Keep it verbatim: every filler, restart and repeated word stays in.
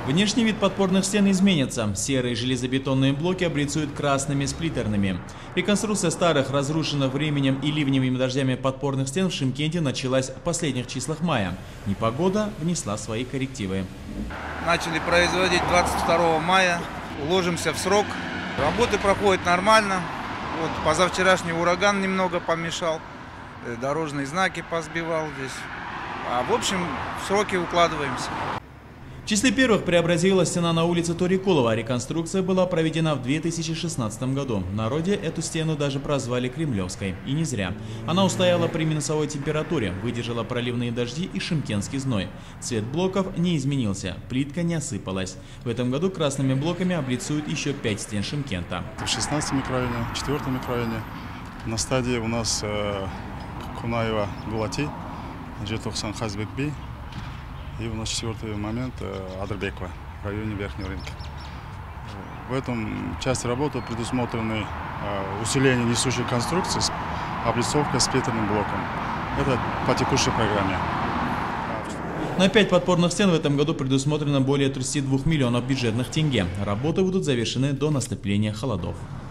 Внешний вид подпорных стен изменится. Серые железобетонные блоки облицуют красными сплиттерными. Реконструкция старых, разрушенных временем и ливневыми дождями подпорных стен в Шымкенте началась в последних числах мая. Непогода внесла свои коррективы. Начали производить двадцать второго мая. Уложимся в срок. Работы проходят нормально. Вот, позавчерашний ураган немного помешал. Дорожные знаки позбивал здесь. А в общем, в сроки укладываемся. В числе первых преобразилась стена на улице Торикулова. Реконструкция была проведена в две тысячи шестнадцатом году. В народе эту стену даже прозвали Кремлевской. И не зря. Она устояла при минусовой температуре, выдержала проливные дожди и шымкентский зной. Цвет блоков не изменился, плитка не осыпалась. В этом году красными блоками облицуют еще пять стен Шымкента. В шестнадцатом микрорайоне, в четвёртом микрорайоне на стадии у нас э, Кунаева Гулати, Жетоксан Хазбекби. И у нас четвертый момент Адырбекова в районе Верхнего рынка. В этом части работы предусмотрены усиление несущей конструкции с облицовкой сплиттерным блоком. Это по текущей программе. На пять подпорных стен в этом году предусмотрено более тридцати двух миллионов бюджетных тенге. Работы будут завершены до наступления холодов.